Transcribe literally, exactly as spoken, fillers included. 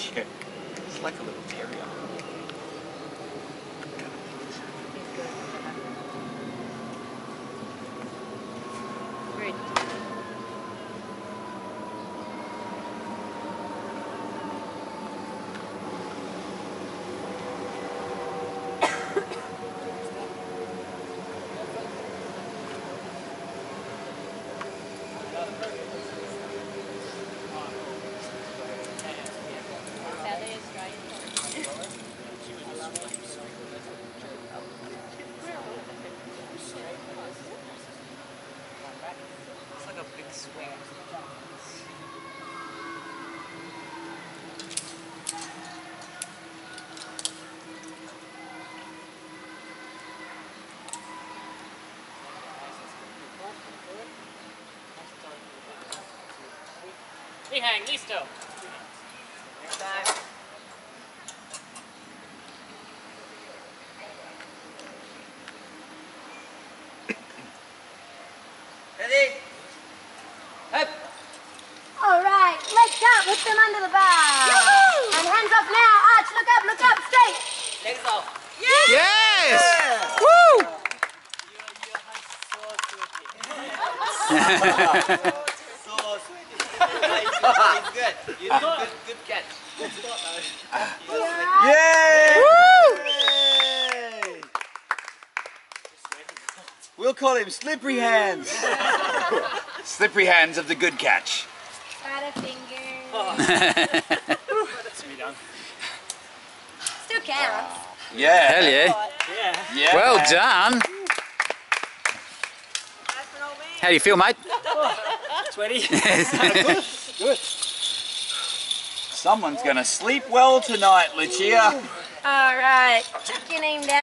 check. It's like a little terrier. Great. It's like a big swing. Hang, listo. Next time. Ready? Up. All right, legs out, put them under the bar. And hands up now. Arch, look up, look up, straight. Legs off. Yes! Yeah. Woo! Your, your hands so sweaty. So sweaty. It's good. You did good, good catch. Good spot, though. Yay! Woo! We'll call him Slippery Hands. Slippery Hands of the good catch. Got a finger. Still counts. Yeah. Hell yeah. Yeah. Yeah. Well done. How do you feel, mate? Sweaty. Good. Good. Someone's gonna sleep well tonight, Lucia. All right, chuck your name down.